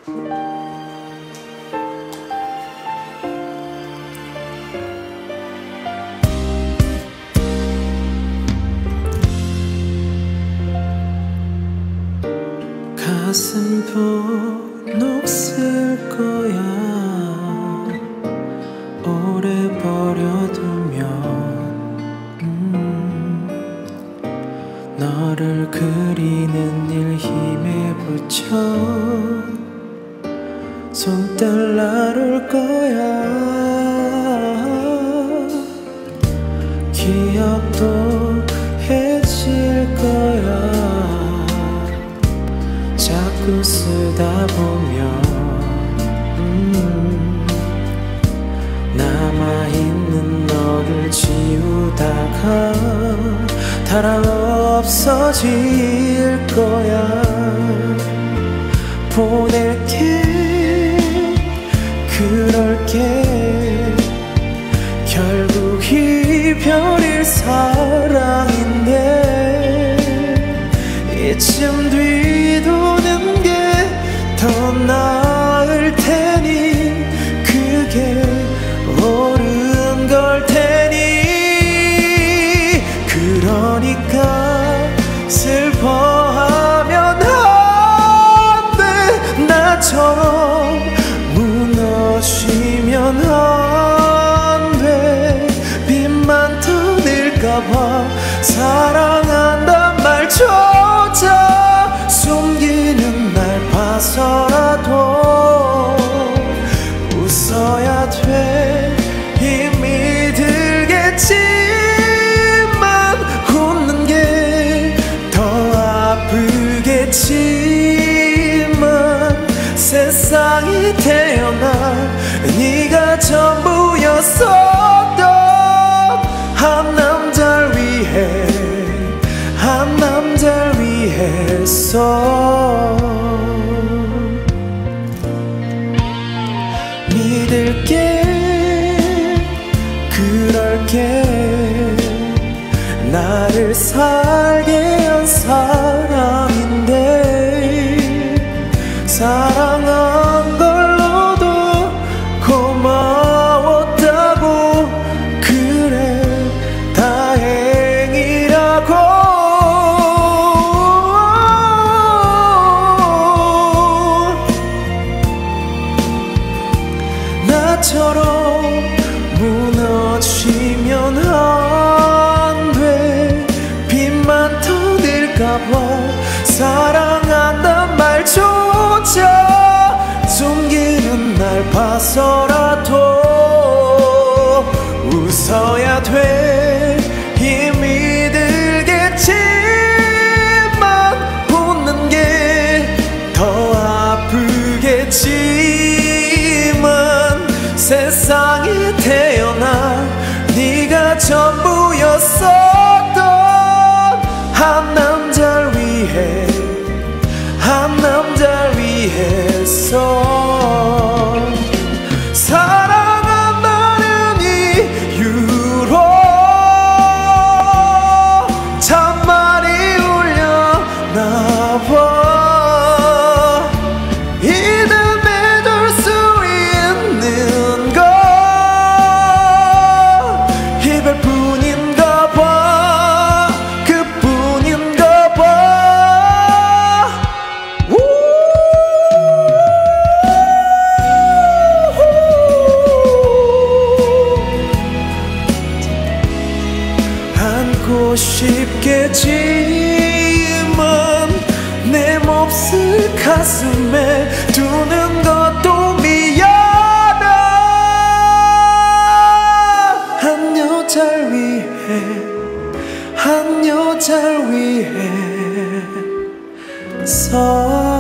가슴 녹슬 거야. 오래 버려두면 너를 그리는 일 힘에 붙여 손떨 나를 거야. 기억도 해질 거야. 자꾸 쓰다 보면 남아있는 너를 지우다가 달아 없어질 거야. 보낼게 그럴게 결국 이별일 사랑인데 이쯤 뒤도는 게 더 나을 테니 그게 옳은 걸 테니 그러니까 슬퍼하면 안 돼. 나처럼 무너지면 안 돼. 빚만 터질까봐 사랑한단 말조차 숨기는 날 봐서라도 웃어야 돼. 힘이 들겠지만 웃는 게 더 아프겠지만 세상이 태어나 네가 전부였었던 한 남자를 위해 한 남자를 위해서 믿을게 그럴게 나를 살게 한 사람인데 사랑한 걸로도 고마웠다고 그래 다행이라고 나처럼 무너지면 안 돼. 빚만 터질까봐 사랑한단 말조차 숨기는 날 봐서라도 웃어야 돼. 힘이 들겠지만 웃는 게 더 아프겠지만 세상에 태어나 네가 전부였었던 한 남자를 위해 한 남자를 위해서 사랑한다는 이유로 참 많이 울려나 봐. 안고 싶겠지만 내 몹쓸 가슴에 두는 것도 미안해. 한 여자를 위해 한 여자를 위해서